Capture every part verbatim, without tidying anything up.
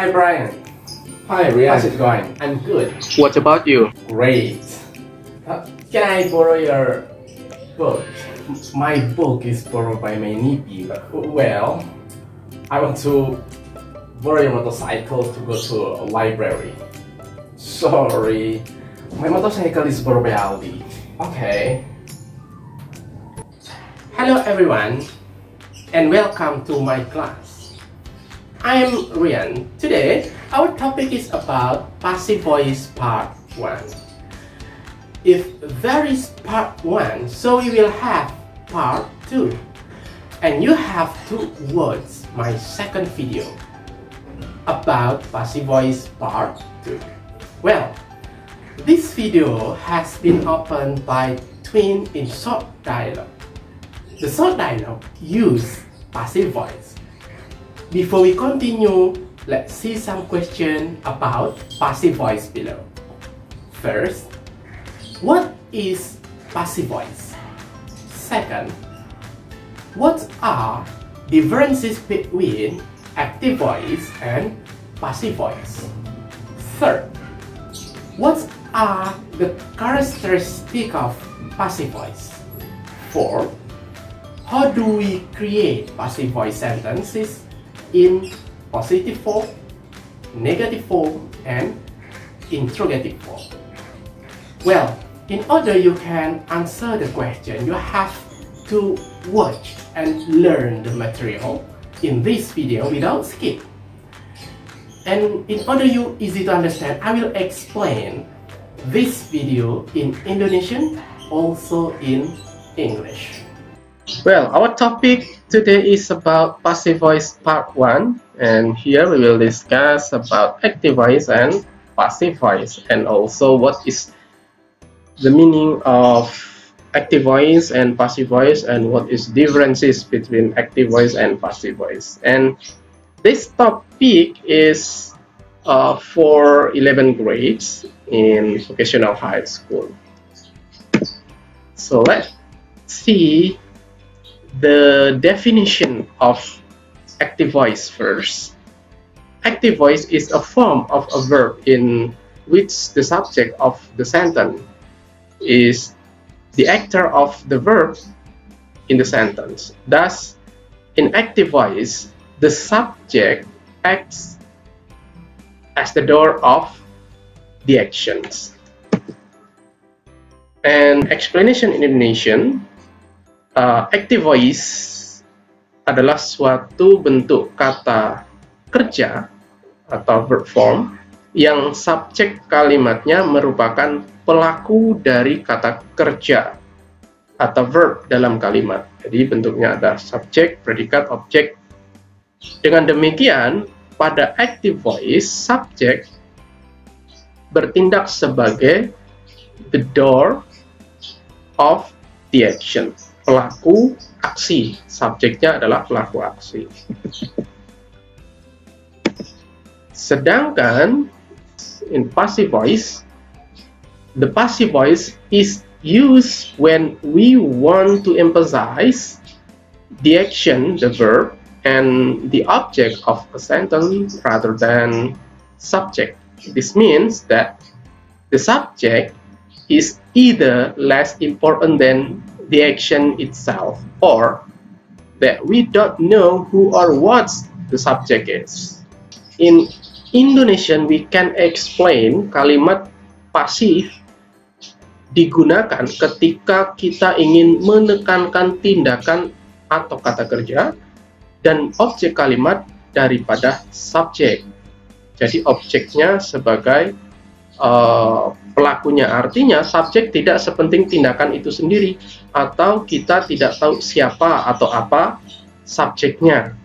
Hi Brian. Hi Rian. How's it going? I'm good. What about you? Great. Uh, can I borrow your book? My book is borrowed by my nipi, but well, I want to borrow your motorcycle to go to a library. Sorry, my motorcycle is borrowed by Aldi. Okay. Hello everyone, and welcome to my class. I am Rian. Today, our topic is about passive voice part one. If there is part one, so we will have part two. And you have to watch my second video about passive voice part two. Well, this video has been opened by Twin in short dialogue. The short dialogue use passive voice. Before we continue, let's see some questions about passive voice below. First, what is passive voice? Second, what are differences between active voice and passive voice? Third, what are the characteristics of passive voice? Fourth, how do we create passive voice sentences in positive form, negative form, and interrogative form? Well, in order you can answer the question, you have to watch and learn the material in this video without skip. And in order you easy to understand, I will explain this video in Indonesian, also in English. Well, our topic today is about passive voice part one, and here we will discuss about active voice and passive voice, and also what is the meaning of active voice and passive voice, and what is differences between active voice and passive voice. And this topic is uh, for eleventh grades in vocational high school. So let's see the definition of active voice first. Active voice is a form of a verb in which the subject of the sentence is the actor of the verb in the sentence. Thus, in active voice, the subject acts as the door of the actions. And explanation in Indonesian, uh, active voice adalah suatu bentuk kata kerja atau verb form yang subjek kalimatnya merupakan pelaku dari kata kerja atau verb dalam kalimat. Jadi bentuknya ada subjek, predikat, objek. Dengan demikian, pada active voice, subjek bertindak sebagai the door of the action. Pelaku aksi, subjeknya adalah pelaku aksi. Sedangkan in passive voice, the passive voice is used when we want to emphasize the action, the verb, and the object of a sentence rather than subject. This means that the subject is either less important than the action itself, or that we don't know who or what the subject is. In Indonesian, we can explain kalimat pasif digunakan ketika kita ingin menekankan tindakan atau kata kerja dan objek kalimat daripada subjek. Jadi objeknya sebagai uh, pelakunya, artinya subjek tidak sepenting tindakan itu sendiri, atau kita tidak tahu siapa atau apa subjeknya.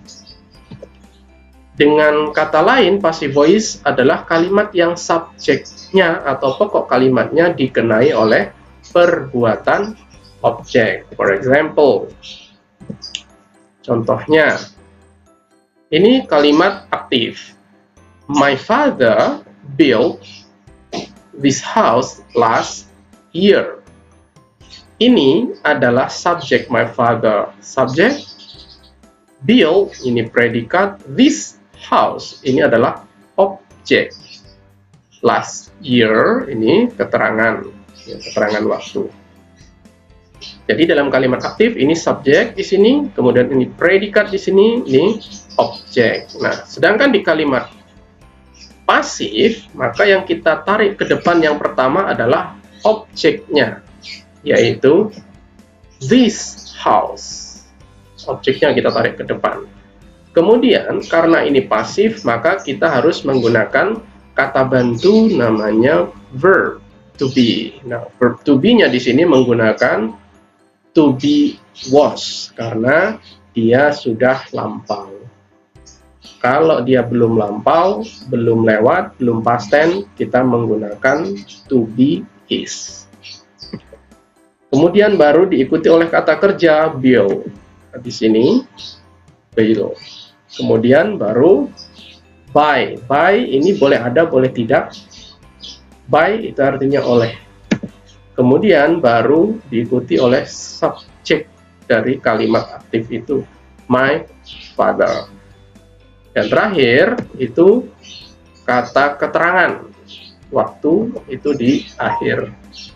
Dengan kata lain, passive voice adalah kalimat yang subjeknya atau pokok kalimatnya dikenai oleh perbuatan objek. For example, contohnya, ini kalimat aktif. My father built this house last year. Ini adalah subjek my father. Subjek build ini predikat, this house ini adalah object. Last year ini keterangan, ya, keterangan waktu. Jadi dalam kalimat aktif ini subjek di sini, kemudian ini predikat di sini, ini objek. Nah, sedangkan di kalimat pasif, maka yang kita tarik ke depan yang pertama adalah objeknya, yaitu this house. Objeknya kita tarik ke depan. Kemudian karena ini pasif, maka kita harus menggunakan kata bantu namanya verb to be. Nah, verb to be-nya di sini menggunakan to be was karena dia sudah lampau. Kalau dia belum lampau, belum lewat, belum past tense, kita menggunakan to be is. Kemudian baru diikuti oleh kata kerja will. Di sini will. Kemudian baru by. By ini boleh ada, boleh tidak. By itu artinya oleh. Kemudian baru diikuti oleh subjek dari kalimat aktif itu, my father. Dan terakhir itu kata keterangan. Waktu itu di akhir.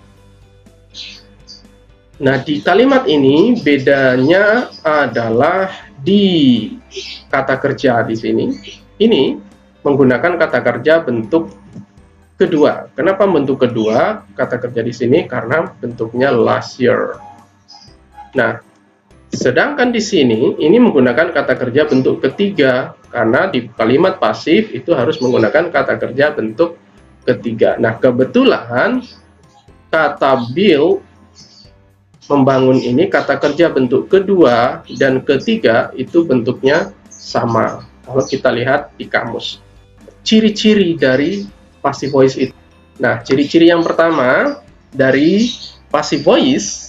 Nah, di kalimat ini bedanya adalah di kata kerja di sini. Ini menggunakan kata kerja bentuk kedua. Kenapa bentuk kedua kata kerja di sini? Karena bentuknya last year. Nah, sedangkan di sini ini menggunakan kata kerja bentuk ketiga karena di kalimat pasif itu harus menggunakan kata kerja bentuk ketiga. Nah, kebetulan kata build membangun ini kata kerja bentuk kedua dan ketiga itu bentuknya sama. Kalau kita lihat di kamus, ciri-ciri dari passive voice itu. Nah, ciri-ciri yang pertama dari passive voice,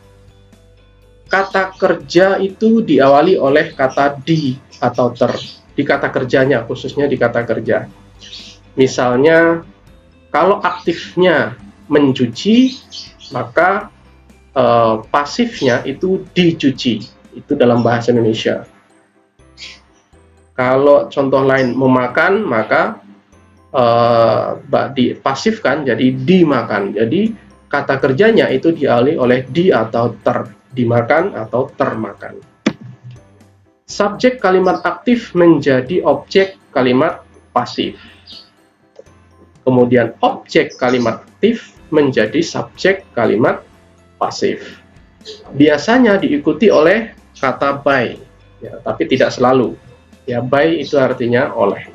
kata kerja itu diawali oleh kata di atau ter. Di kata kerjanya, khususnya di kata kerja. Misalnya, kalau aktifnya mencuci, maka eh, pasifnya itu dicuci. Itu dalam bahasa Indonesia. Kalau contoh lain memakan, maka uh, dipasifkan jadi dimakan. Jadi kata kerjanya itu diawali oleh di atau ter, dimakan atau termakan. Subjek kalimat aktif menjadi objek kalimat pasif. Kemudian objek kalimat aktif menjadi subjek kalimat pasif. Biasanya diikuti oleh kata by, ya, tapi tidak selalu. Ya, by itu artinya oleh.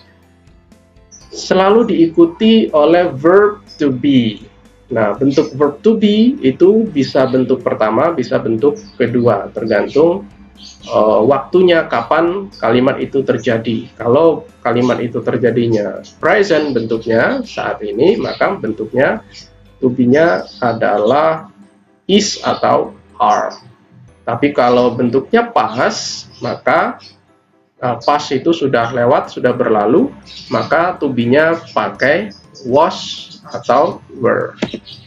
Selalu diikuti oleh verb to be. Nah, bentuk verb to be itu bisa bentuk pertama, bisa bentuk kedua, tergantung uh, waktunya kapan kalimat itu terjadi. Kalau kalimat itu terjadinya present bentuknya saat ini, maka bentuknya to be-nya adalah is atau are. Tapi kalau bentuknya past, maka Uh, past itu sudah lewat, sudah berlalu, maka to be-nya pakai was atau were.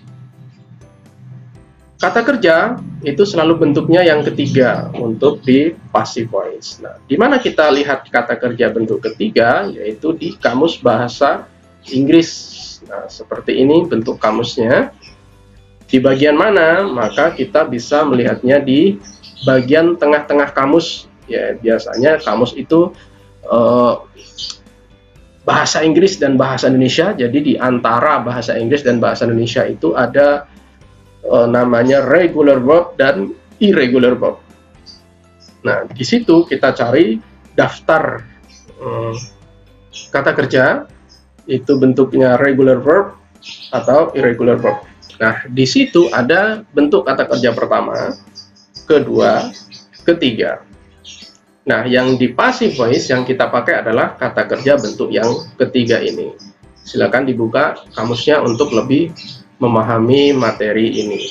Kata kerja itu selalu bentuknya yang ketiga untuk di passive voice. Nah, di mana kita lihat kata kerja bentuk ketiga, yaitu di kamus bahasa Inggris. Nah, seperti ini bentuk kamusnya. Di bagian mana? Maka kita bisa melihatnya di bagian tengah-tengah kamus. Ya, biasanya kamus itu uh, bahasa Inggris dan bahasa Indonesia. Jadi di antara bahasa Inggris dan bahasa Indonesia itu ada uh, namanya regular verb dan irregular verb. Nah, di situ kita cari daftar um, kata kerja itu bentuknya regular verb atau irregular verb. Nah, di situ ada bentuk kata kerja pertama, kedua, ketiga. Nah, yang di passive voice yang kita pakai adalah kata kerja bentuk yang ketiga ini. Silakan dibuka kamusnya untuk lebih memahami materi ini.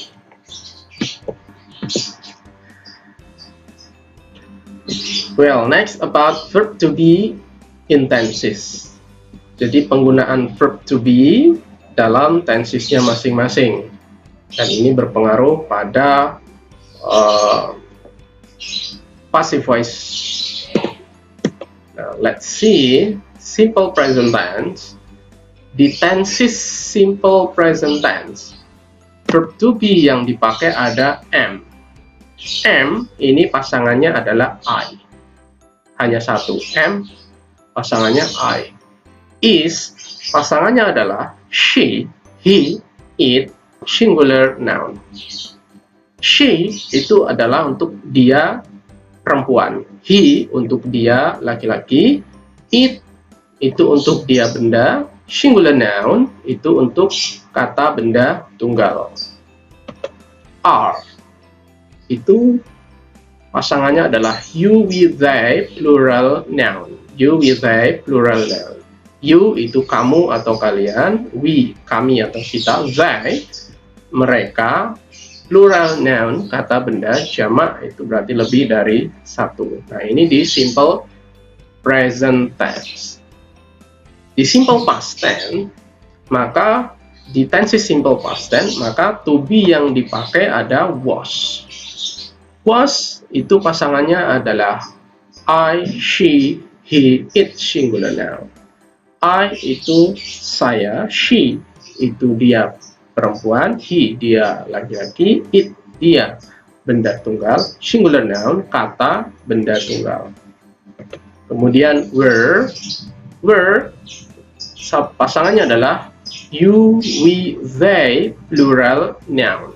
Well, next about verb to be in tenses. Jadi penggunaan verb to be dalam tensesnya masing-masing. Dan ini berpengaruh pada uh, passive voice. Now, let's see simple present tense, di tenses simple present tense, verb to be yang dipakai ada am. Am ini pasangannya adalah I. Hanya satu. Am pasangannya I. Is pasangannya adalah she, he, it, singular noun. She itu adalah untuk dia perempuan. He untuk dia laki-laki. It itu untuk dia benda. Singular noun itu untuk kata benda tunggal. Are itu pasangannya adalah you, we, they, plural noun. You, we, they, plural noun. You itu kamu atau kalian, we kami atau kita, they mereka, plural noun kata benda, jamak itu berarti lebih dari satu. Nah ini di simple present tense. Di simple past tense, maka di tense simple past tense, maka to be yang dipakai ada was. Was itu pasangannya adalah I, she, he, it, singular noun. I itu saya, she itu dia perempuan, he dia laki-laki, it dia benda tunggal, singular noun kata benda tunggal. Kemudian were, were pasangannya adalah you, we, they, plural noun.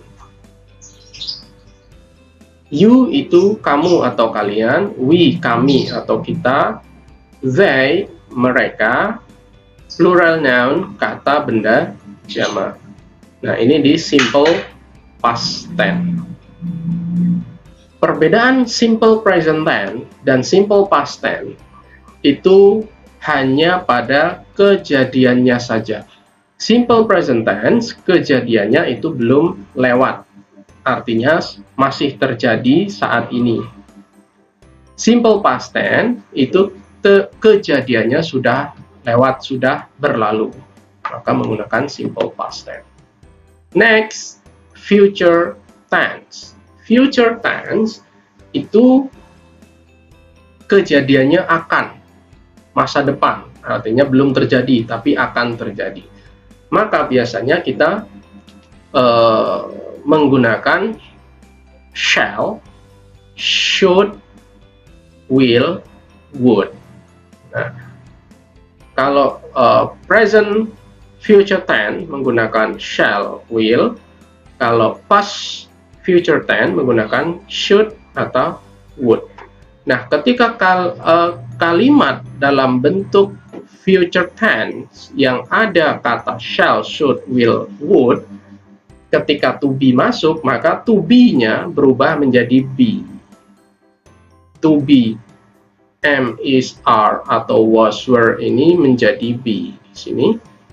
You itu kamu atau kalian, we kami atau kita, they mereka, plural noun kata benda jamak. Nah ini di simple past tense. Perbedaan simple present tense dan simple past tense itu hanya pada kejadiannya saja. Simple present tense kejadiannya itu belum lewat, artinya masih terjadi saat ini. Simple past tense itu kejadiannya sudah lewat, sudah berlalu, maka menggunakan simple past tense. Next, future tense. Future tense itu kejadiannya akan, masa depan, artinya belum terjadi tapi akan terjadi. Maka biasanya kita uh, menggunakan shall, should, will, would. Nah, kalau uh, present future tense menggunakan shall, will. Kalau past future tense menggunakan should atau would. Nah, ketika kal, uh, kalimat dalam bentuk future tense yang ada kata shall, should, will, would, ketika to be masuk, maka to be-nya berubah menjadi be. To be, am, is, are, atau was, were ini menjadi be di sini.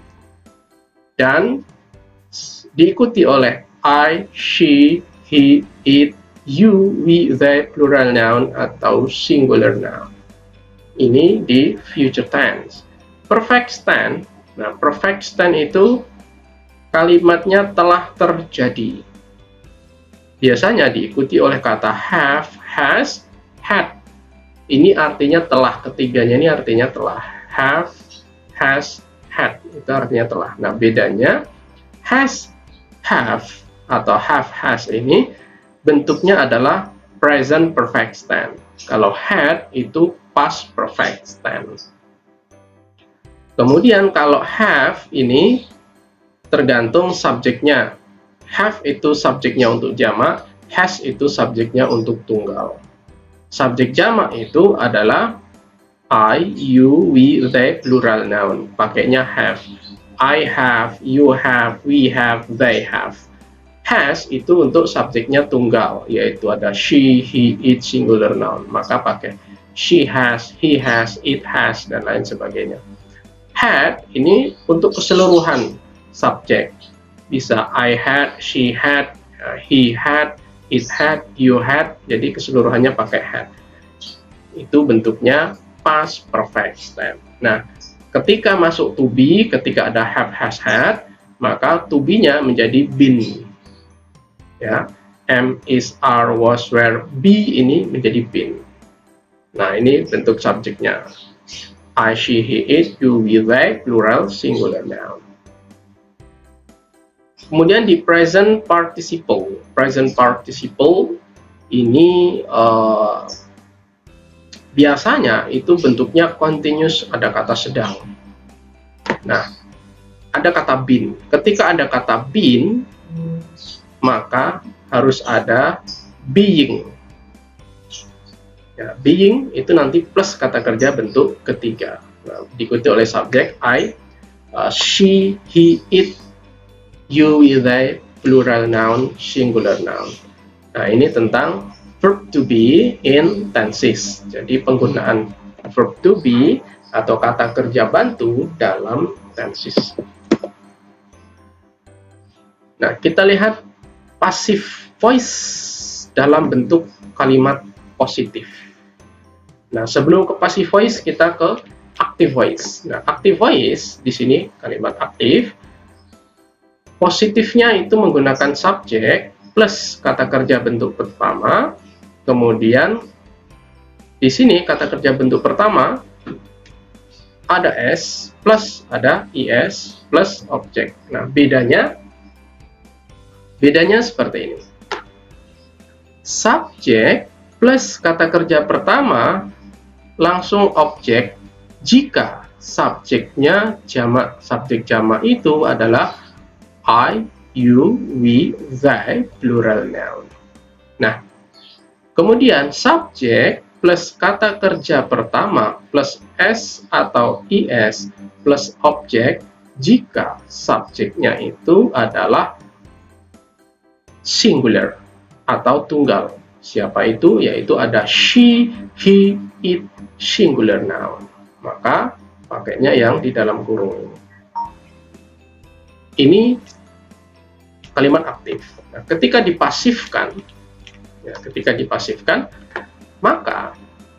Dan diikuti oleh I, she, he, it, you, we, they, plural noun atau singular noun. Ini di future tense. Perfect tense. Nah, perfect tense itu kalimatnya telah terjadi. Biasanya diikuti oleh kata have, has, had. Ini artinya telah, ketiganya ini artinya telah. Have, has, had. Itu artinya telah. Nah, bedanya has, have, atau have, has ini bentuknya adalah present perfect tense. Kalau had itu past perfect tense. Kemudian kalau have ini tergantung subjeknya. Have itu subjeknya untuk jamak, has itu subjeknya untuk tunggal. Subjek jamak itu adalah I, you, we, they, plural noun. Pakainya have. I have, you have, we have, they have. Has itu untuk subjeknya tunggal, yaitu ada she, he, it, singular noun. Maka pakai she has, he has, it has, dan lain sebagainya. Had ini untuk keseluruhan subjek. Bisa I had, she had, he had, it had, you had. Jadi keseluruhannya pakai had. Itu bentuknya past perfect tense. Nah, ketika masuk to be, ketika ada have, has, had, maka to be-nya menjadi been. Ya, am, is, are, was, were, be ini menjadi been. Nah, ini bentuk subjeknya. I, she, he, it, you, we, they, plural, singular noun. Kemudian di present participle, present participle ini uh, biasanya itu bentuknya continuous, ada kata sedang. Nah, ada kata been. Ketika ada kata been, maka harus ada being. Ya, being itu nanti plus kata kerja bentuk ketiga. Nah, diikuti oleh subjek I, uh, she, he, it, you, we, they, plural noun, singular noun. Nah, ini tentang verb to be in tenses. Jadi penggunaan verb to be atau kata kerja bantu dalam tenses. Nah, kita lihat passive voice dalam bentuk kalimat positif. Nah, sebelum ke passive voice, kita ke active voice. Nah, active voice di sini kalimat aktif. Positifnya itu menggunakan subjek plus kata kerja bentuk pertama. Kemudian di sini kata kerja bentuk pertama ada s plus ada is plus objek. Nah, bedanya bedanya seperti ini. Subjek plus kata kerja pertama langsung objek jika subjeknya jamak. Subjek jamak itu adalah I, you, we, they, plural noun. Nah, kemudian subjek plus kata kerja pertama plus s atau is plus objek jika subjeknya itu adalah singular atau tunggal. Siapa itu? Yaitu ada she, he, it, singular noun. Maka pakainya yang di dalam kurung. Ini kalimat aktif. Nah, ketika dipasifkan, ya, ketika dipasifkan, maka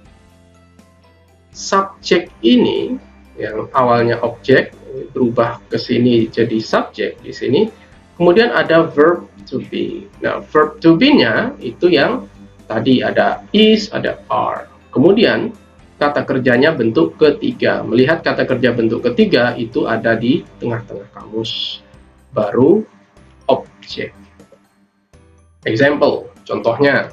subjek ini yang awalnya objek berubah ke sini jadi subjek di sini. Kemudian ada verb to be. Nah, verb to be-nya itu yang tadi ada is, ada are. Kemudian kata kerjanya bentuk ketiga. Melihat kata kerja bentuk ketiga itu ada di tengah-tengah kamus. Baru objek. Example, contohnya.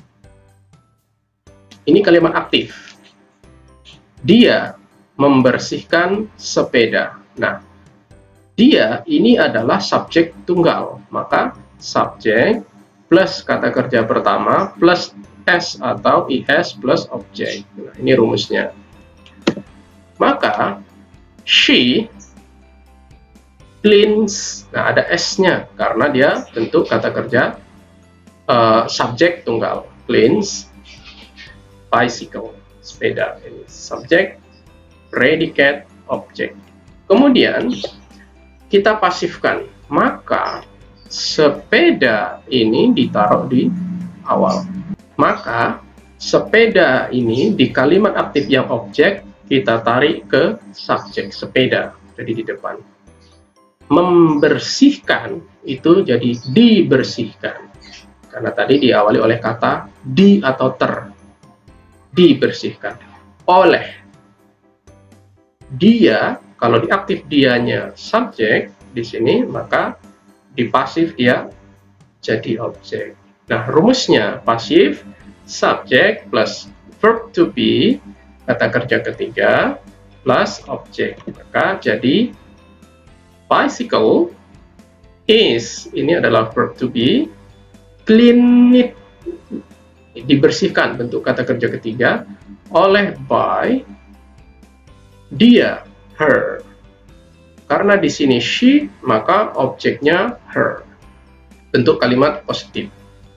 Ini kalimat aktif. Dia membersihkan sepeda. Nah, dia ini adalah subjek tunggal. Maka subjek plus kata kerja pertama plus s atau is plus objek. Nah, ini rumusnya. Maka she cleans. Nah, ada s-nya karena dia bentuk kata kerja uh, subjek tunggal. Cleans bicycle, sepeda. Ini subjek, predicate, objek. Kemudian kita pasifkan, maka sepeda ini ditaruh di awal. Maka sepeda ini di kalimat aktif yang objek kita tarik ke subjek sepeda, jadi di depan. Membersihkan itu jadi dibersihkan, karena tadi diawali oleh kata di atau ter. Dibersihkan oleh dia. Kalau di aktif dianya subjek di sini, maka di pasif dia jadi objek. Nah, rumusnya pasif subjek plus verb to be kata kerja ketiga plus objek, maka jadi bicycle is, ini adalah verb to be, clean it, dibersihkan bentuk kata kerja ketiga, oleh by, dia, her. Karena di sini she, maka objeknya her. Bentuk kalimat positif.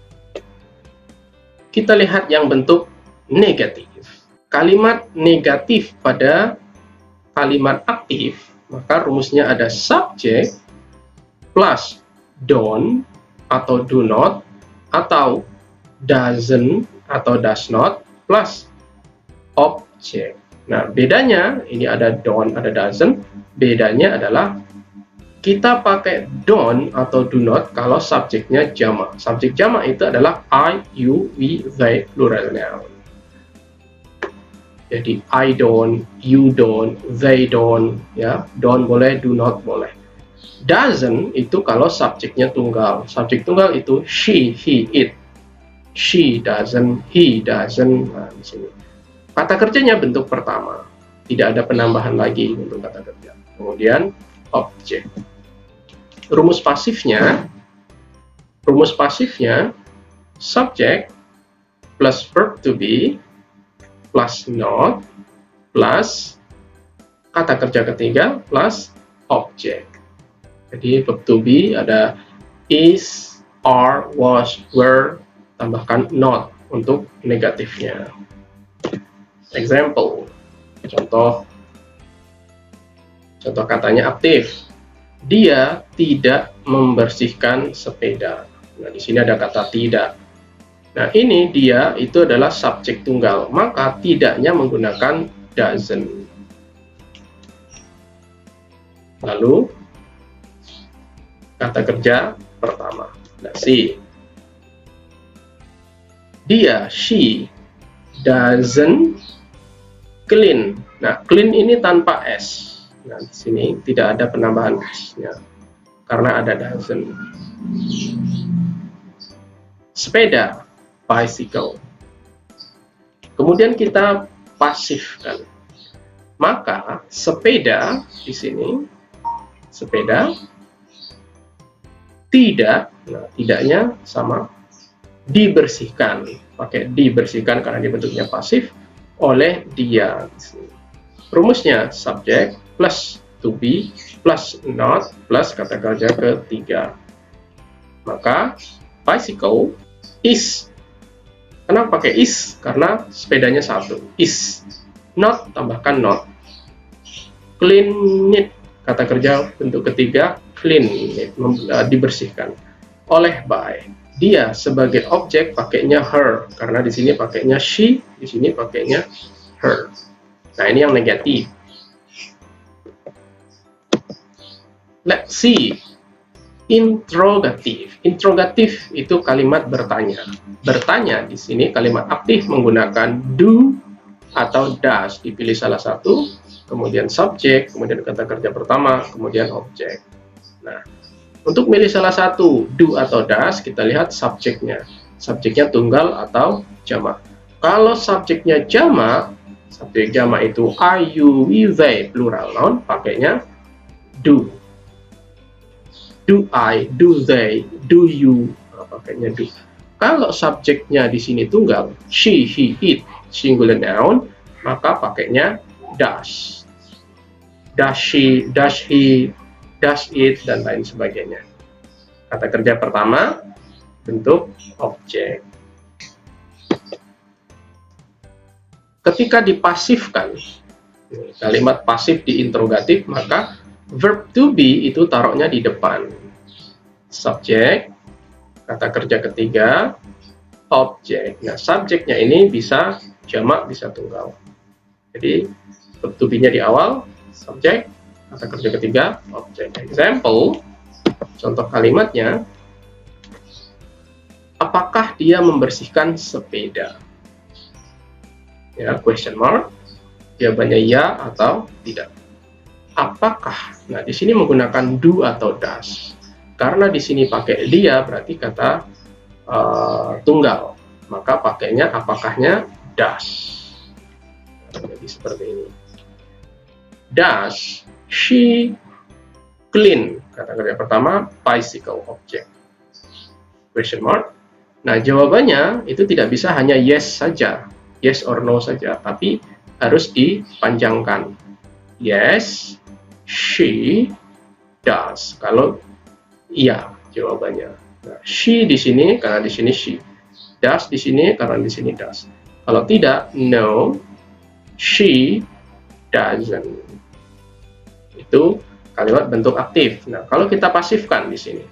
Kita lihat yang bentuk negatif. Kalimat negatif pada kalimat aktif, maka rumusnya ada subjek plus don't atau do not atau doesn't atau does not plus objek. Nah, bedanya ini ada don't, ada doesn't. Bedanya adalah kita pakai don't atau do not kalau subjeknya jamak. Subjek jamak itu adalah I, you, we, they, plural noun. Jadi I don't, you don't, they don't, ya, don't boleh, do not boleh. Doesn't itu kalau subjeknya tunggal. Subjek tunggal itu she, he, it. She doesn't, he doesn't. Nah, di sini. Kata kerjanya bentuk pertama. Tidak ada penambahan lagi untuk kata kerja. Kemudian objek. Rumus pasifnya, rumus pasifnya subject plus verb to be plus not plus kata kerja ketiga plus objek. Jadi verb to be ada is, are, was, were, tambahkan not untuk negatifnya. Example, contoh, contoh katanya aktif. Dia tidak membersihkan sepeda. Nah, di sini ada kata tidak. Nah, ini dia itu adalah subjek tunggal, maka tidaknya menggunakan doesn't. Lalu kata kerja pertama, nah, si. Dia, she, doesn't clean. Nah, clean ini tanpa s. Nah, di sini tidak ada penambahan s-nya karena ada doesn't. Sepeda, bicycle. Kemudian kita pasifkan. Maka sepeda di sini, sepeda tidak, nah tidaknya sama dibersihkan, pakai dibersihkan karena dia bentuknya pasif oleh dia. Rumusnya subject plus to be plus not plus kata kerja ketiga. Maka bicycle is. Kenapa pakai is? Karena sepedanya satu. Is. Not tambahkan not. Clean it. Kata kerja bentuk ketiga clean it, dibersihkan. Oleh by. Dia sebagai objek pakainya her karena di sini pakainya she, di sini pakainya her. Nah, ini yang negatif. Let's see. Interrogatif. Interrogatif itu kalimat bertanya. Bertanya di sini kalimat aktif menggunakan do atau does. Dipilih salah satu, kemudian subjek, kemudian kata kerja pertama, kemudian objek. Nah, untuk milih salah satu do atau does, kita lihat subjeknya. Subjeknya tunggal atau jamak. Kalau subjeknya jamak, subjek jamak itu I, you, we, they, plural noun, pakainya do. Do I, do they, do you, nah, pakainya do. Kalau subjeknya di sini tunggal, she, he, it, singular noun, maka pakainya does. Does she, does he, does it, dan lain sebagainya. Kata kerja pertama, bentuk objek. Ketika dipasifkan, kalimat pasif diinterogatif, maka verb to be itu taruhnya di depan. Subjek, kata kerja ketiga, objek. Nah, subjeknya ini bisa jamak, bisa tunggal. Jadi, verb to be-nya di awal, subjek, kata kerja ketiga, objek. Example, contoh kalimatnya, apakah dia membersihkan sepeda? Ya, question mark, jawabannya ya atau tidak. Apakah? Nah, di sini menggunakan do atau does. Karena di sini pakai dia, berarti kata uh, tunggal. Maka pakainya apakahnya does. Nah, jadi seperti ini. Does she clean? Kata kerja pertama, bicycle, objek. Question mark. Nah, jawabannya itu tidak bisa hanya yes saja. Yes or no saja. Tapi harus dipanjangkan. Yes, she does. Kalau iya jawabannya. Nah, she di sini karena di sini she. Does di sini karena di sini does. Kalau tidak, no, she doesn't. Itu kalimat bentuk aktif. Nah, kalau kita pasifkan di sini,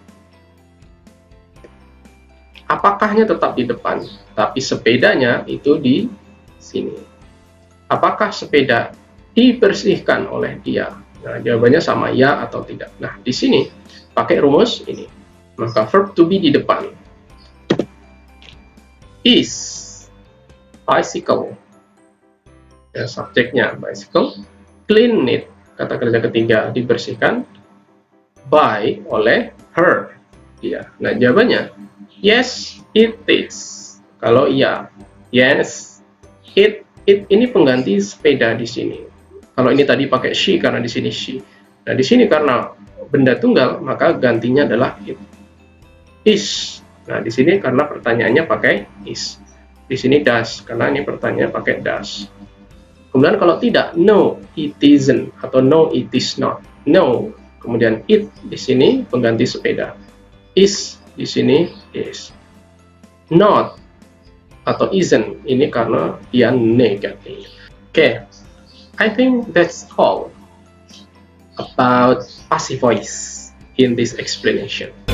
apakahnya tetap di depan, tapi sepedanya itu di sini. Apakah sepeda dibersihkan oleh dia? Nah, jawabannya sama ya atau tidak. Nah, di sini pakai rumus ini. Maka verb to be di depan. Is bicycle Ya, subjeknya bicycle. Clean it, kata kerja ketiga, dibersihkan. By, oleh her. Ya, nah jawabannya yes it is. Kalau iya, yes it it ini pengganti sepeda di sini. Kalau ini tadi pakai she karena di sini she. Nah di sini karena benda tunggal maka gantinya adalah it is. Nah di sini karena pertanyaannya pakai is. Di sini does karena ini pertanyaannya pakai does. Kemudian kalau tidak, no it isn't atau no it is not. No, kemudian it di sini pengganti sepeda. Is di sini is. Not atau isn't ini karena dia negatif. Oke, okay. I think that's all about passive voice in this explanation.